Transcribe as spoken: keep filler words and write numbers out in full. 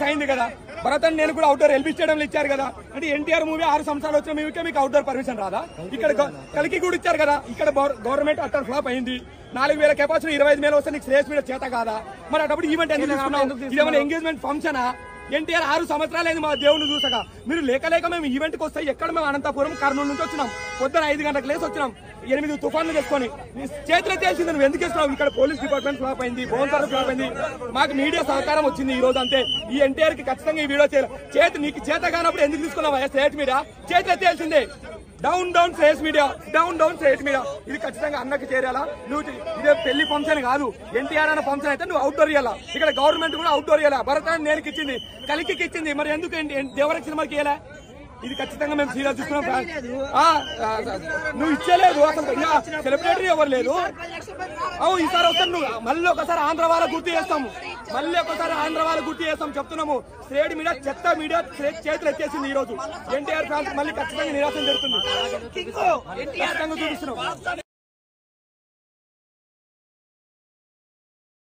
అయింది కదా. భరత్ నేను కూడా అవుట్డోర్ ఎల్బీ స్టేడియంలో ఇచ్చారు కదా. అంటే ఎన్టీఆర్ మూవీ ఆరు సంవత్సరాలు వచ్చిన మూవీకే మీకు అవుట్డోర్ పర్మిషన్ రాదా? ఇక్కడ కలికి కూడా ఇచ్చారు కదా. ఇక్కడ గవర్నమెంట్ అట్టర్ ఫ్లాప్ అయింది. నాలుగు వేల కెపాసిటీ ఇరవై ఐదు వేలు వస్తే నీకు శ్రేయస్ మీద చేత కాదా? మరి అటప్పుడు ఈవెంట్ ఎందుకు తీసుకున్నావు? ఇదేమైనా ఎంగేజ్మెంట్ ఫంక్షనా? ఎన్టీఆర్ ఆరు సంవత్సరాలు అయింది మా దేవుని చూసగా. మీరు లేక లేక మేము ఈవెంట్కి వస్తే ఎక్కడ మేము అనంతపురం కర్నూలు నుంచి వచ్చినాం. పొద్దున ఐదు గంటలకు లేసి వచ్చినాం. ఎనిమిది తుఫాన్లు తెచ్చుకొని చేతిలో తెలిసింది నువ్వు ఎందుకు ఇస్తున్నావు? ఇక్కడ పోలీస్ డిపార్ట్మెంట్ ఫ్లాప్ అయింది, బోన్సార్ ఫ్లాప్ అయింది. మాకు మీడియా సహకారం వచ్చింది ఈ రోజు అంతే. ఈ ఎన్టీఆర్ కి ఖచ్చితంగా ఈ వీడియో చేయాలి. చేతి నీకు చేత కానప్పుడు ఎందుకు తీసుకున్నావా స్టేట్ మీద? చేతిలో తెలిసిందే. Down down Shreyas media, down down Shreyas media. ఇది ఖచ్చితంగా అన్నకి చేరాలా? నువ్వు ఇదే పెళ్లి ఫంక్షన్ కాదు, ఎన్టీఆర్ అన్న ఫంక్షన్ అయితే నువ్వు అవుట్డోర్ ఇవ్వాలా. ఇక్కడ గవర్నమెంట్ కూడా అవుట్డోర్ ఇవ్వాలా. భరత్ నేను ఇచ్చింది, కలికి ఇచ్చింది, మరి ఎందుకు దేవరక్ష సినిమాకి ఇవ్వాలా? ఇది ఖచ్చితంగా మేము సీరియస్ తీసుకున్నాం. నువ్వు ఇచ్చేలేదు అసలు, సెలబ్రిటీ ఎవరు లేదు. అవు ఈసారి వస్తాను నువ్వు మళ్ళీ ఒకసారి ఆంధ్ర వాళ్ళ గుర్తు చేస్తాము, మళ్ళీ ఒకసారి ఆంధ్ర వాళ్ళ గుర్తు చేస్తాం చెప్తున్నాము. స్ట్రేట్ మీడియా చెత్త మీడియా చేతులు ఎత్తేసింది ఈ రోజు. ఎన్టీఆర్ ఫ్యాన్స్ మళ్ళీ ఖచ్చితంగా నిరాశ జరుగుతుంది. ఖచ్చితంగా చూపిస్తున్నాం.